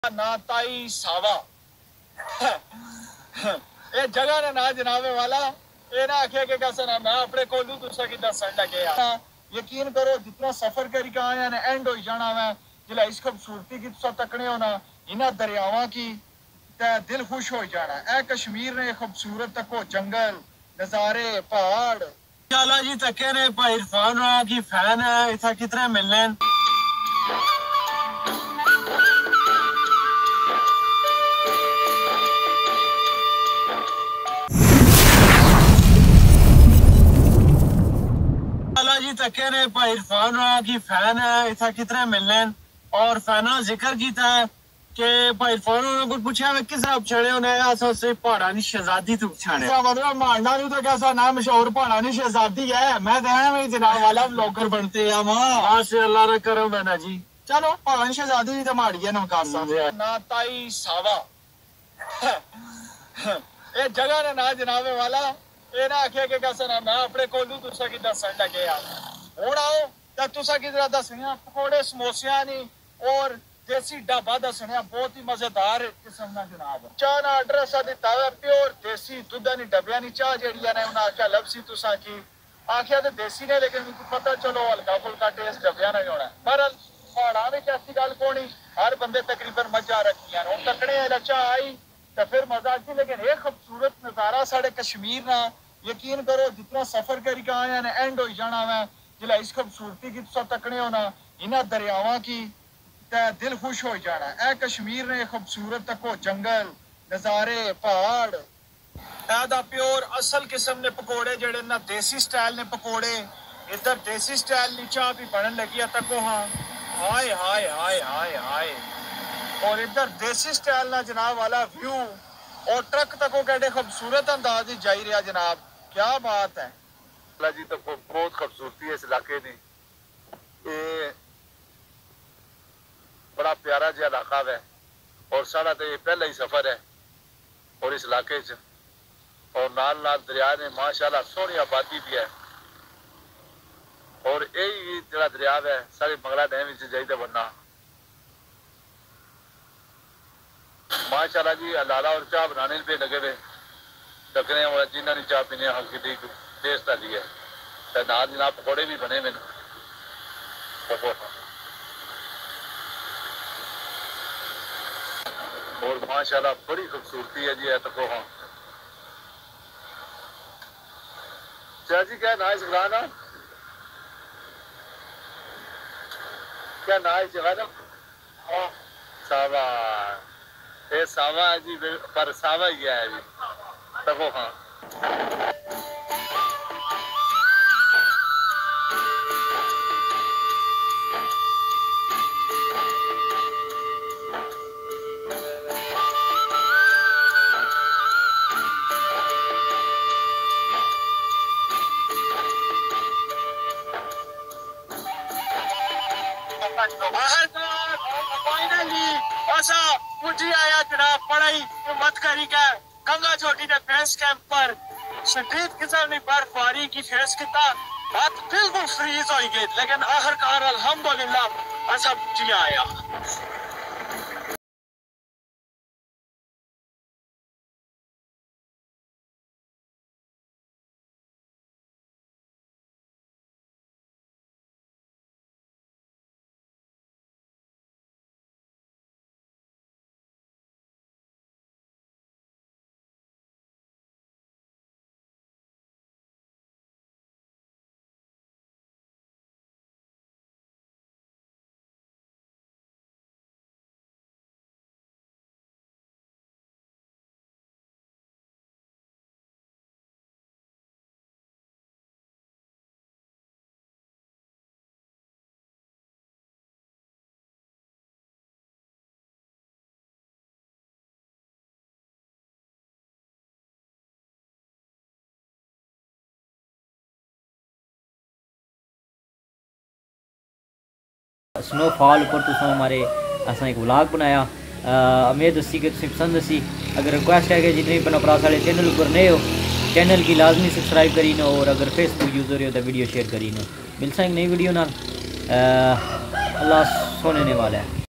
ना ताई सावा ये जगह ने ना जनाबे वाला ये ना आखे के कैसा ना मैं अपने कोलू तुसा की दसन लगे यकीन करो जितना सफर करी का आया ने एंड हो जाना मैं जिला इस खूबसूरती की तुसा तकने हो ना इन्हां दरियावां की ते दिल खुश हो जाना ए कश्मीर ने खूबसूरत तको जंगल नजारे पहाड़ चाला जी तके ने भाई इरफान की फैन है इतना कितने मिलने जी तके ने भाई इरफान की फैन है इतना कितने मिलने और फैना जिक्र किया है कि भाई इरफान ने कुछ पूछा मैं किस तरह छड़े होने ऐसा से पहाड़ा नी शहजादी तू छाने मतलब मारना नहीं तो कैसा नाम मशहूर पहाड़ा नी शहजादी है मैं तो है जनाब वाला ब्लॉगर बनते हैं माशाअल्लाह रे करम है ना जी चलो पहाड़ा नी शहजादी भी तो माड़ी है नमकार साहब ना ताई सावा ये जगह ने ना जनाबे वाला ये ना आखे के कैसा ना मैं अपने कोलू तुसा की दसन लगे हुण आओ तां तुसा की तरह दसनिया पकौड़े समोसिया नहीं और देसी ढाबा दसनिया बहुत ही मजेदार किस्म का जनाब चाह ना ऑर्डर असा दिता है प्योर देसी दुधा नी डबिया नी चाह जेड़िया ने उन्हें आख्या लभसी तुसा की आख्या तो देसी ने लेकिन पता चलो हल्का फुल्का टेस्ट डबिया ने होना पर पहाड़ा में ऐसी गल कोनी हर बंदे तकरीबन मजा रखियां हुण तकने चाह आई तो फिर मजा आती लेकिन ये खूबसूरत नजारा साढ़े कश्मीर ना यकीन करो जितना सफर करी का आया ने एंड हो जाना मैं जिला इस खूबसूरती की तुसा तकने हो ना इन्हां दरियावां की ते दिल खुश हो जाना ए कश्मीर ने खूबसूरत तको जंगल नजारे पहाड़ ऐदा प्योर असल किस्म ने पकौड़े जेड़े ना देसी स्टाइल ने पकौड़े इधर देसी स्टाइल नी चाह भी बनन लगी तको हाँ हाय हाय हाय हाय हाय और इधर देसी स्टाइल ना जनाब वाला व्यू और ट्रक तक कहते खूबसूरत अंदाज ही जाई रहा जनाब क्या बात है जी तो बहुत खूबसूरती है इस इलाके की ये बड़ा प्यारा जिहा इलाका है और सारा तो ये पहला ही सफर है और इस इलाके और नाल नाल दरिया ने माशाल्लाह सोहनी आबादी भी है और यही जरा दरिया है सारे बंगला डैम जाइए बनना माशाल्लाह जी लाला और चाह बनाने पे लगे हुए टकरे और जिन्हों ने चाह पीने हल्की टेस्ट आती है नाल जनाब पकौड़े भी बने हुए और माशाल्लाह बड़ी खूबसूरती है जी है तको हाँ चाह जी क्या ना इस जगह ना क्या ना इस जगह ना सावा ये सावा है जी पर सावा ही है जी तको हाँ आया जनाब पढ़ाई मत करी का गंगा छोटी ने फेस कैंप पर शदीद किस्म की बर्फबारी की फेस किया बात बिल्कुल फ्रीज हो गई लेकिन आखिरकार अल्हम्दुलिल्लाह ऐसा जी आया स्नोफॉल पर तुम हमारे असा एक व्लॉग बनाया उम्मीद दसी कि तुम पसंद दसी अगर रिक्वेस्ट है कि जितने भी भरा साढ़े चैनल पर नए हो चैनल की लाजमी सब्सक्राइब करी नो और अगर फेसबुक यूज़र हो तो वीडियो शेयर करी नो मिलता है एक नई वीडियो ना अल्लाह सोने वाला है।